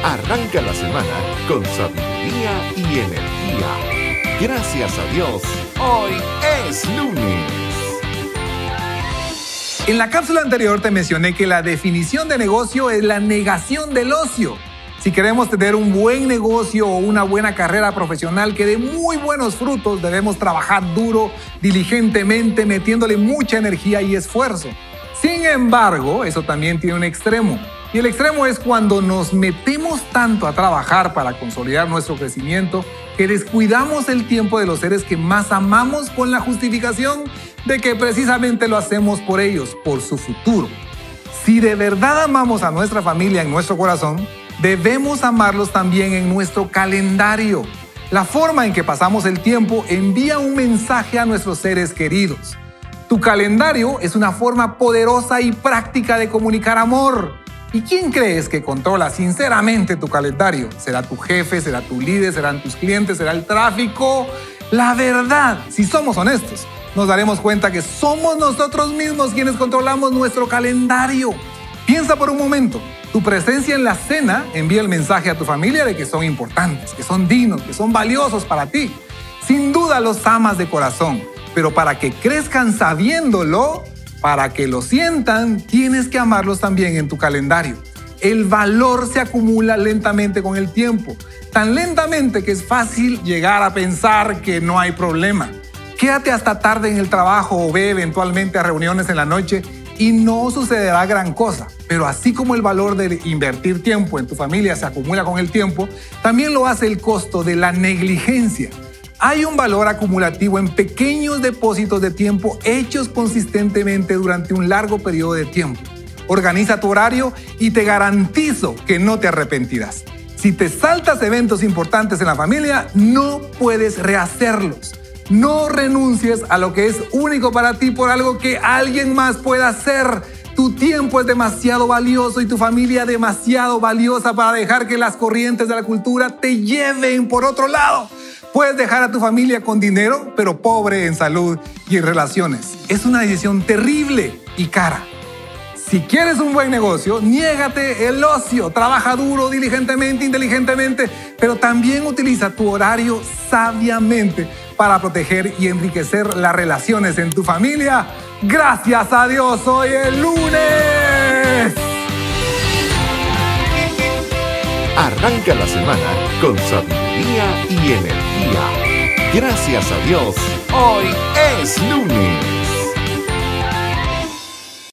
Arranca la semana con sabiduría y energía. Gracias a Dios, hoy es lunes. En la cápsula anterior te mencioné que la definición de negocio es la negación del ocio. Si queremos tener un buen negocio o una buena carrera profesional que dé muy buenos frutos, debemos trabajar duro, diligentemente, metiéndole mucha energía y esfuerzo. Sin embargo, eso también tiene un extremo. Y el extremo es cuando nos metemos tanto a trabajar para consolidar nuestro crecimiento que descuidamos el tiempo de los seres que más amamos con la justificación de que precisamente lo hacemos por ellos, por su futuro. Si de verdad amamos a nuestra familia en nuestro corazón, debemos amarlos también en nuestro calendario. La forma en que pasamos el tiempo envía un mensaje a nuestros seres queridos. Tu calendario es una forma poderosa y práctica de comunicar amor. ¿Y quién crees que controla sinceramente tu calendario? ¿Será tu jefe? ¿Será tu líder? ¿Serán tus clientes? ¿Será el tráfico? La verdad, si somos honestos, nos daremos cuenta que somos nosotros mismos quienes controlamos nuestro calendario. Piensa por un momento. Tu presencia en la cena envía el mensaje a tu familia de que son importantes, que son dignos, que son valiosos para ti. Sin duda los amas de corazón, pero para que crezcan sabiéndolo, para que lo sientan, tienes que amarlos también en tu calendario. El valor se acumula lentamente con el tiempo, tan lentamente que es fácil llegar a pensar que no hay problema. Quédate hasta tarde en el trabajo o ve eventualmente a reuniones en la noche y no sucederá gran cosa. Pero así como el valor de invertir tiempo en tu familia se acumula con el tiempo, también lo hace el costo de la negligencia. Hay un valor acumulativo en pequeños depósitos de tiempo hechos consistentemente durante un largo periodo de tiempo. Organiza tu horario y te garantizo que no te arrepentirás. Si te saltas eventos importantes en la familia, no puedes rehacerlos. No renuncies a lo que es único para ti por algo que alguien más pueda hacer. Tu tiempo es demasiado valioso y tu familia demasiado valiosa para dejar que las corrientes de la cultura te lleven por otro lado. Puedes dejar a tu familia con dinero, pero pobre en salud y en relaciones. Es una decisión terrible y cara. Si quieres un buen negocio, niégate el ocio. Trabaja duro, diligentemente, inteligentemente, pero también utiliza tu horario sabiamente para proteger y enriquecer las relaciones en tu familia. Gracias a Dios, hoy es lunes. Arranca la semana con sabiduría y energía. Gracias a Dios, hoy es lunes.